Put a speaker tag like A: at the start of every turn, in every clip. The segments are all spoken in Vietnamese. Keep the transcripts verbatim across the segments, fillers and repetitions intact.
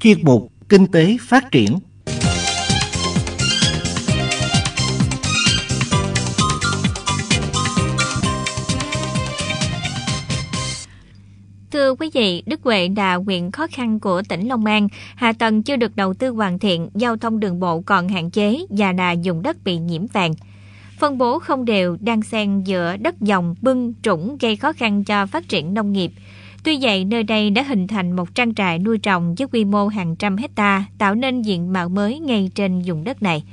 A: chuyên mục Kinh tế phát triển.
B: Thưa quý vị, Đức Huệ là huyện khó khăn của tỉnh Long An, hạ tầng chưa được đầu tư hoàn thiện, giao thông đường bộ còn hạn chế và là vùng đất bị nhiễm phèn. Phân bố không đều, đan xen giữa đất dòng, bưng, trũng gây khó khăn cho phát triển nông nghiệp. Tuy vậy, nơi đây đã hình thành một trang trại nuôi trồng với quy mô hàng trăm hecta, tạo nên diện mạo mới ngay trên vùng đất này.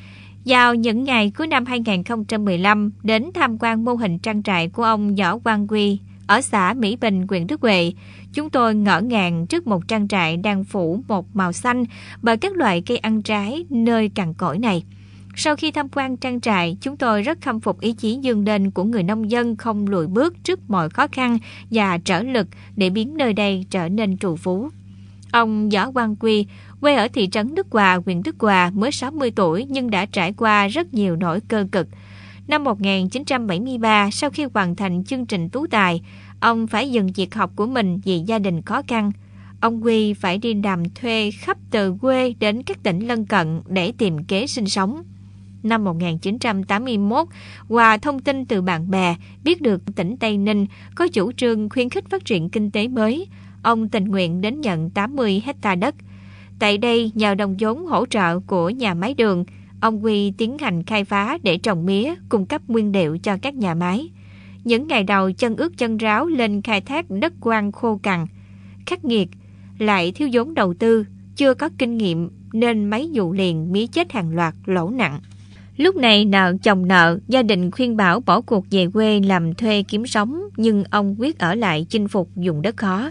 B: Vào những ngày cuối năm hai nghìn không trăm mười lăm, đến tham quan mô hình trang trại của ông Võ Quang Quy ở xã Mỹ Bình, huyện Đức Huệ, chúng tôi ngỡ ngàng trước một trang trại đang phủ một màu xanh bởi các loại cây ăn trái nơi cằn cỗi này. Sau khi tham quan trang trại, chúng tôi rất khâm phục ý chí vươn lên của người nông dân không lùi bước trước mọi khó khăn và trở lực để biến nơi đây trở nên trù phú. Ông Võ Quang Quy, quê ở thị trấn Đức Hòa, huyện Đức Hòa, mới sáu mươi tuổi nhưng đã trải qua rất nhiều nỗi cơ cực. Năm một nghìn chín trăm bảy mươi ba, sau khi hoàn thành chương trình tú tài, ông phải dừng việc học của mình vì gia đình khó khăn. Ông Quy phải đi làm thuê khắp từ quê đến các tỉnh lân cận để tìm kế sinh sống. Năm một nghìn chín trăm tám mươi mốt, qua thông tin từ bạn bè, biết được tỉnh Tây Ninh có chủ trương khuyến khích phát triển kinh tế mới, ông tình nguyện đến nhận tám mươi hecta đất. Tại đây, nhờ đồng vốn hỗ trợ của nhà máy đường, ông Quy tiến hành khai phá để trồng mía, cung cấp nguyên liệu cho các nhà máy. Những ngày đầu chân ướt chân ráo lên khai thác đất quang khô cằn, khắc nghiệt, lại thiếu vốn đầu tư, chưa có kinh nghiệm nên mấy vụ liền mía chết hàng loạt, lỗ nặng. Lúc này nợ chồng nợ, gia đình khuyên bảo bỏ cuộc về quê làm thuê kiếm sống, nhưng ông quyết ở lại chinh phục vùng đất khó.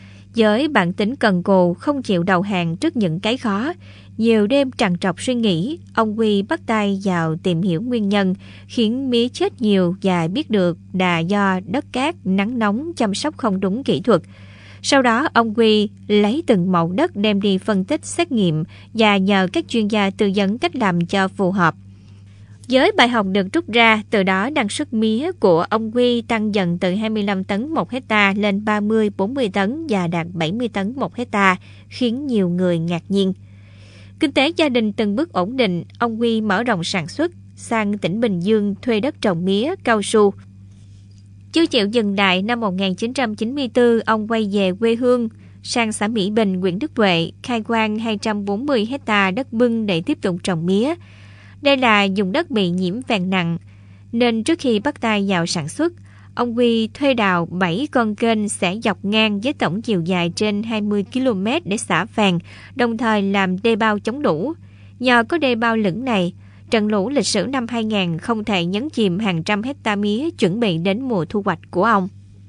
B: Với bản tính cần cù, không chịu đầu hàng trước những cái khó, nhiều đêm trằn trọc suy nghĩ, ông Quy bắt tay vào tìm hiểu nguyên nhân khiến mía chết nhiều và biết được là do đất cát, nắng nóng, chăm sóc không đúng kỹ thuật. Sau đó, ông Quy lấy từng mẫu đất đem đi phân tích, xét nghiệm và nhờ các chuyên gia tư vấn cách làm cho phù hợp. Với bài học được rút ra, từ đó năng suất mía của ông Quy tăng dần từ hai mươi lăm tấn một hecta lên ba mươi bốn mươi tấn và đạt bảy mươi tấn một hecta, khiến nhiều người ngạc nhiên. Kinh tế gia đình từng bước ổn định, ông Quy mở rộng sản xuất sang tỉnh Bình Dương thuê đất trồng mía, cao su. Chưa chịu dừng lại, năm một nghìn chín trăm chín mươi tư, ông quay về quê hương, sang xã Mỹ Bình, huyện Đức Huệ, khai quang hai trăm bốn mươi hecta đất bưng để tiếp tục trồng mía. Đây là vùng đất bị nhiễm phèn nặng, nên trước khi bắt tay vào sản xuất, ông Quy thuê đào bảy con kênh xẻ dọc ngang với tổng chiều dài trên hai mươi ki lô mét để xả phèn, đồng thời làm đê bao chống lũ. Nhờ có đê bao lửng này, trận lũ lịch sử năm hai nghìn không thể nhấn chìm hàng trăm hecta mía chuẩn bị đến mùa thu hoạch của ông.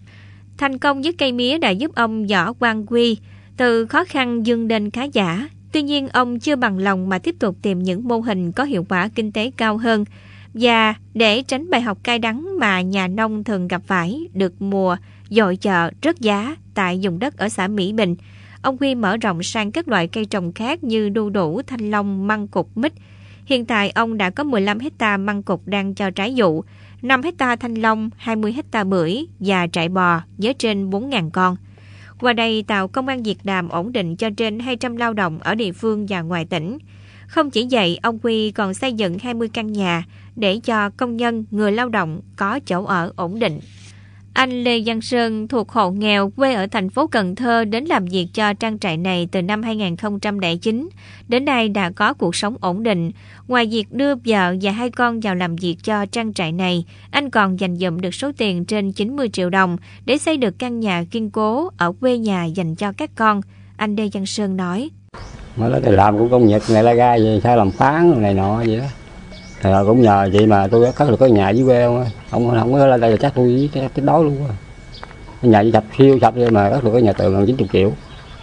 B: Thành công với cây mía đã giúp ông Võ Quang Quy từ khó khăn vươn lên khá giả. Tuy nhiên, ông chưa bằng lòng mà tiếp tục tìm những mô hình có hiệu quả kinh tế cao hơn. Và để tránh bài học cay đắng mà nhà nông thường gặp phải được mùa dội chợ rớt giá tại vùng đất ở xã Mỹ Bình, ông Quy mở rộng sang các loại cây trồng khác như đu đủ, thanh long, măng cụt, mít. Hiện tại, ông đã có mười lăm hecta măng cụt đang cho trái vụ, năm hecta thanh long, hai mươi hecta bưởi và trại bò với trên bốn nghìn con. Qua đây tạo công ăn việc làm ổn định cho trên hai trăm lao động ở địa phương và ngoài tỉnh. Không chỉ vậy, ông Quy còn xây dựng hai mươi căn nhà để cho công nhân, người lao động có chỗ ở ổn định. Anh Lê Văn Sơn thuộc hộ nghèo quê ở thành phố Cần Thơ đến làm việc cho trang trại này từ năm hai nghìn không trăm lẻ chín. Đến nay đã có cuộc sống ổn định. Ngoài việc đưa vợ và hai con vào làm việc cho trang trại này, anh còn dành dụm được số tiền trên chín mươi triệu đồng để xây được căn nhà kiên cố ở quê nhà dành cho các con. Anh Lê Văn Sơn nói.
C: Mới nói thì làm cũng công nhật này la gai gì, sao làm phán này nọ vậy đó. Thì cũng nhờ chị mà tôi cất được cái nhà dưới quê không, không không có lên đây là chắc tôi tới đói luôn á. Nhà chỉ sập siêu sập mà cất được cái nhà tường gần chín mươi triệu.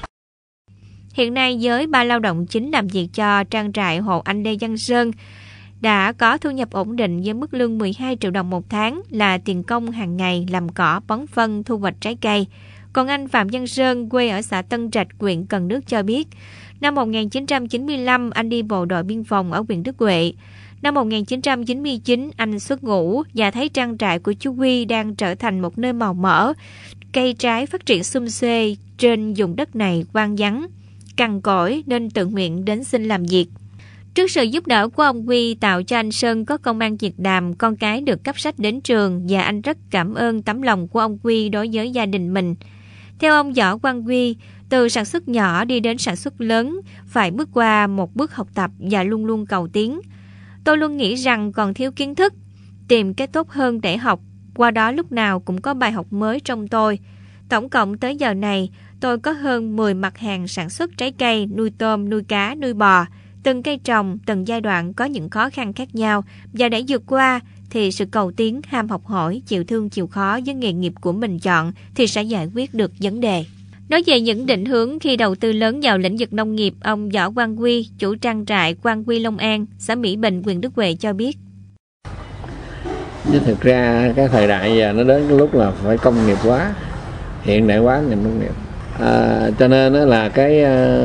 B: Hiện nay với ba lao động chính làm việc cho trang trại hộ anh Lê Văn Sơn đã có thu nhập ổn định với mức lương mười hai triệu đồng một tháng là tiền công hàng ngày làm cỏ, bón phân, thu hoạch trái cây. Còn anh Phạm Văn Sơn quê ở xã Tân Trạch, huyện Cần Đước cho biết, năm một nghìn chín trăm chín mươi lăm anh đi bộ đội biên phòng ở huyện Đức Huệ. Năm một nghìn chín trăm chín mươi chín, anh xuất ngũ và thấy trang trại của chú Quy đang trở thành một nơi màu mỡ, cây trái phát triển sum xuê trên vùng đất này hoang vắng. cằn cỗi nên tự nguyện đến xin làm việc. Trước sự giúp đỡ của ông Quy tạo cho anh Sơn có công ăn việc làm, con cái được cấp sách đến trường và anh rất cảm ơn tấm lòng của ông Quy đối với gia đình mình. Theo ông Võ Quang Quy, từ sản xuất nhỏ đi đến sản xuất lớn phải bước qua một bước học tập và luôn luôn cầu tiến. Tôi luôn nghĩ rằng còn thiếu kiến thức, tìm cái tốt hơn để học, qua đó lúc nào cũng có bài học mới trong tôi. Tổng cộng tới giờ này, tôi có hơn mười mặt hàng sản xuất trái cây, nuôi tôm, nuôi cá, nuôi bò. Từng cây trồng, từng giai đoạn có những khó khăn khác nhau và để vượt qua thì sự cầu tiến, ham học hỏi, chịu thương chịu khó với nghề nghiệp của mình chọn thì sẽ giải quyết được vấn đề. Nói về những định hướng khi đầu tư lớn vào lĩnh vực nông nghiệp, ông Võ Quang Quy, chủ trang trại Quang Quy Long An, xã Mỹ Bình, huyện Đức Huệ cho biết.
D: Chứ thực ra cái thời đại giờ nó đến cái lúc là phải công nghiệp hóa, hiện đại hóa ngành nông nghiệp. À, cho nên đó là cái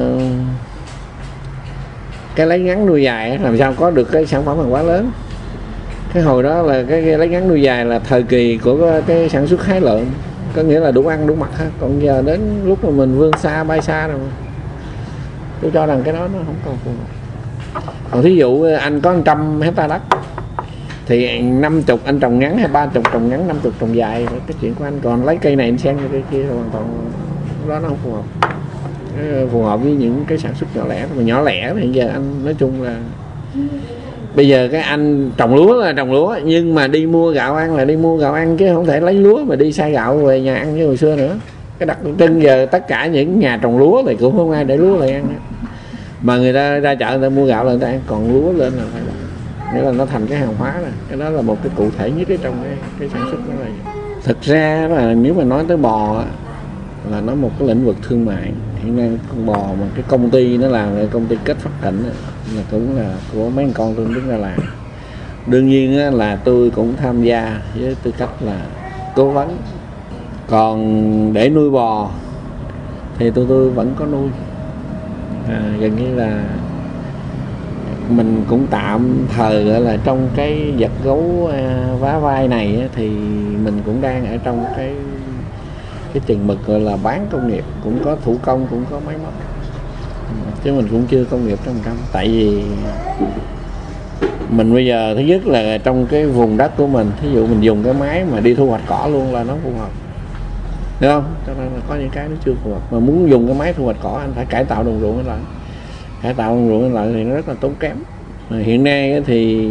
D: cái lấy ngắn nuôi dài làm sao có được cái sản phẩm hàng hóa lớn. Cái hồi đó là cái, cái lấy ngắn nuôi dài là thời kỳ của cái sản xuất hái lượm, có nghĩa là đủ ăn đủ mặc ha. Còn giờ đến lúc mà mình vươn xa bay xa rồi, tôi cho rằng cái đó nó không còn phù hợp. Còn thí dụ anh có một trăm hecta đất thì năm chục anh trồng ngắn hay ba chục trồng ngắn, năm chục trồng dài, cái chuyện của anh. Còn lấy cây này anh xen cây kia hoàn toàn đó nó không phù hợp. Phù hợp với những cái sản xuất nhỏ lẻ. Mà nhỏ lẻ thì giờ anh nói chung là bây giờ cái anh trồng lúa là trồng lúa, nhưng mà đi mua gạo ăn là đi mua gạo ăn, chứ không thể lấy lúa mà đi xay gạo về nhà ăn như hồi xưa nữa. Cái đặc trưng giờ tất cả những nhà trồng lúa thì cũng không ai để lúa lại ăn nữa. Mà người ta ra chợ người ta mua gạo là người ta ăn, còn lúa lên là phải nghĩa là nó thành cái hàng hóa rồi. Cái đó là một cái cụ thể nhất trong cái, cái sản xuất đó. Là thực ra là nếu mà nói tới bò là nó một cái lĩnh vực thương mại. Hiện nay con bò mà cái công ty nó làm là công ty Kết Phát Thịnh là cũng là của mấy con tôi đứng ra làm. Đương nhiên là tôi cũng tham gia với tư cách là cố vấn. Còn để nuôi bò thì tôi tôi vẫn có nuôi. À, gần như là mình cũng tạm thời gọi là trong cái vật gấu vá vai này thì mình cũng đang ở trong cái cái chừng mực gọi là bán công nghiệp, cũng có thủ công, cũng có máy móc, chứ mình cũng chưa công nghiệp trăm trăm. Tại vì mình bây giờ thứ nhất là trong cái vùng đất của mình, thí dụ mình dùng cái máy mà đi thu hoạch cỏ luôn là nó phù hợp, đúng không? Cho nên là có những cái nó chưa phù hợp. Mà muốn dùng cái máy thu hoạch cỏ anh phải cải tạo đồng ruộng lại, cải tạo đồng ruộng lại thì nó rất là tốn kém. Mà hiện nay thì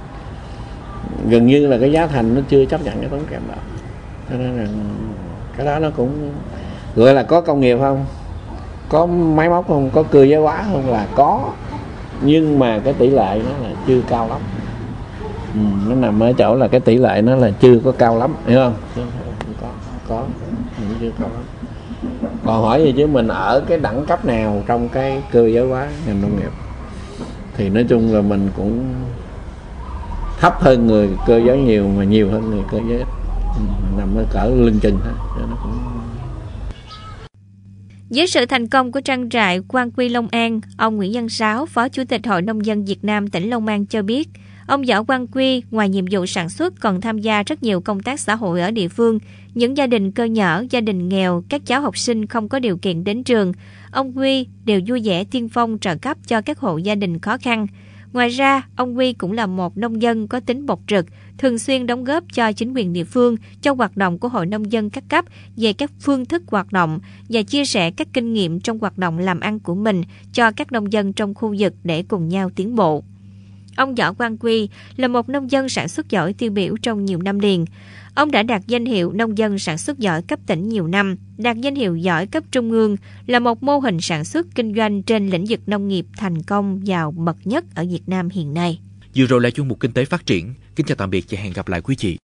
D: gần như là cái giá thành nó chưa chấp nhận cái tốn kém đó, cho nên là cái đó nó cũng gọi là có công nghiệp không, có máy móc không, có cơ giới hóa không, là có, nhưng mà cái tỷ lệ nó là chưa cao lắm. Ừ, nó nằm ở chỗ là cái tỷ lệ nó là chưa có cao lắm, hiểu không? Không có, có, nhưng chưa cao lắm. Còn hỏi gì chứ mình ở cái đẳng cấp nào trong cái cơ giới hóa ngành nông nghiệp thì nói chung là mình cũng thấp hơn người cơ giới nhiều mà nhiều hơn người cơ giới ít. Ừ, nằm ở cỡ lưng chừng thôi. Nó cũng...
B: Với sự thành công của trang trại Quang Quy Long An, ông Nguyễn Văn Sáu, Phó Chủ tịch Hội Nông dân Việt Nam tỉnh Long An cho biết, ông Võ Quang Quy ngoài nhiệm vụ sản xuất còn tham gia rất nhiều công tác xã hội ở địa phương. Những gia đình cơ nhở, gia đình nghèo, các cháu học sinh không có điều kiện đến trường, ông Quy đều vui vẻ tiên phong trợ cấp cho các hộ gia đình khó khăn. Ngoài ra, ông Quy cũng là một nông dân có tính bộc trực, thường xuyên đóng góp cho chính quyền địa phương trong hoạt động của Hội Nông dân các cấp về các phương thức hoạt động và chia sẻ các kinh nghiệm trong hoạt động làm ăn của mình cho các nông dân trong khu vực để cùng nhau tiến bộ. Ông Võ Quang Quy là một nông dân sản xuất giỏi tiêu biểu trong nhiều năm liền. Ông đã đạt danh hiệu nông dân sản xuất giỏi cấp tỉnh nhiều năm, đạt danh hiệu giỏi cấp trung ương, là một mô hình sản xuất kinh doanh trên lĩnh vực nông nghiệp thành công giàu bậc nhất ở Việt Nam hiện nay.
E: Vừa rồi là chuyên mục Kinh tế Phát triển. Kính chào tạm biệt và hẹn gặp lại quý vị.